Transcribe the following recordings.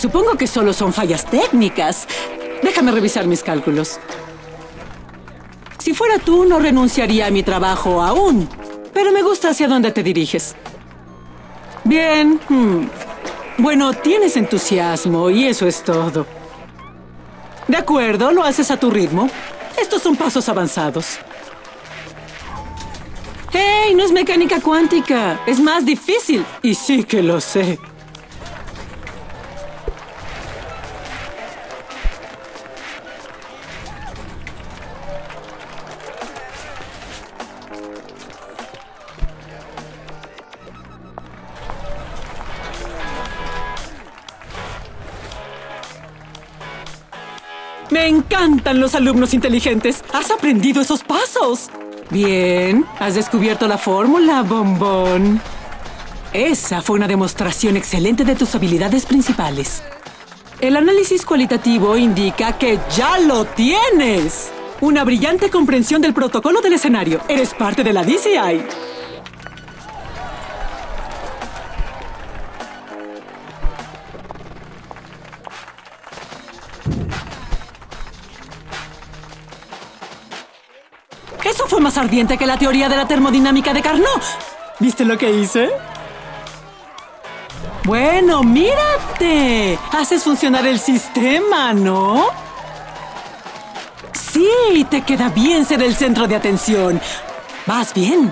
supongo que solo son fallas técnicas. Déjame revisar mis cálculos. Si fuera tú, no renunciaría a mi trabajo aún. Pero me gusta hacia dónde te diriges. Bien. Bueno, tienes entusiasmo y eso es todo. De acuerdo, lo haces a tu ritmo. Estos son pasos avanzados. ¡Hey! No es mecánica cuántica. Es más difícil. Y sí que lo sé. Me encantan los alumnos inteligentes. ¿Has aprendido esos pasos? Bien. ¿Has descubierto la fórmula, bombón? Esa fue una demostración excelente de tus habilidades principales. El análisis cualitativo indica que ya lo tienes. Una brillante comprensión del protocolo del escenario. Eres parte de la DCI. Eso fue más ardiente que la teoría de la termodinámica de Carnot. ¿Viste lo que hice? Bueno, mírate. Haces funcionar el sistema, ¿no? Sí, te queda bien ser el centro de atención. Vas bien.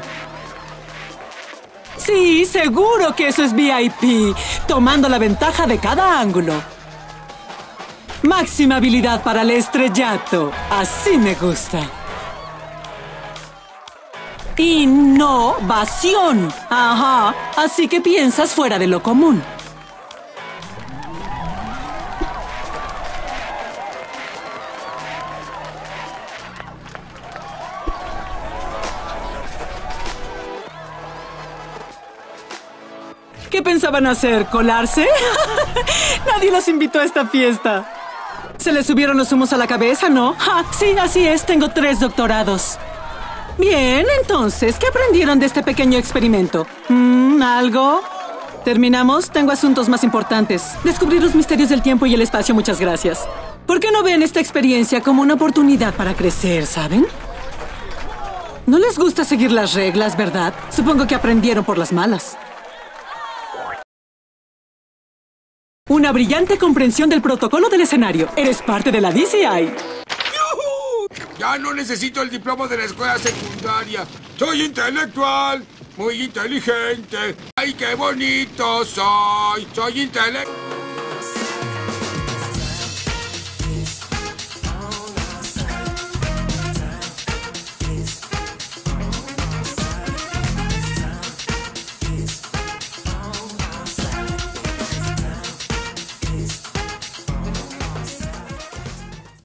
Sí, seguro que eso es VIP. Tomando la ventaja de cada ángulo. Máxima habilidad para el estrellato. Así me gusta. Innovación. Ajá. Así que piensas fuera de lo común. ¿Qué pensaban hacer? ¿Colarse? Nadie los invitó a esta fiesta. ¿Se les subieron los humos a la cabeza, no? Sí, así es. Tengo 3 doctorados. Bien, entonces, ¿qué aprendieron de este pequeño experimento? ¿Algo? ¿Terminamos? Tengo asuntos más importantes. Descubrir los misterios del tiempo y el espacio, muchas gracias. ¿Por qué no ven esta experiencia como una oportunidad para crecer, saben? No les gusta seguir las reglas, ¿verdad? Supongo que aprendieron por las malas. Una brillante comprensión del protocolo del escenario. Eres parte de la DCI. Ya no necesito el diploma de la escuela secundaria. Soy intelectual, muy inteligente. ¡Ay, qué bonito soy! Soy intelectual.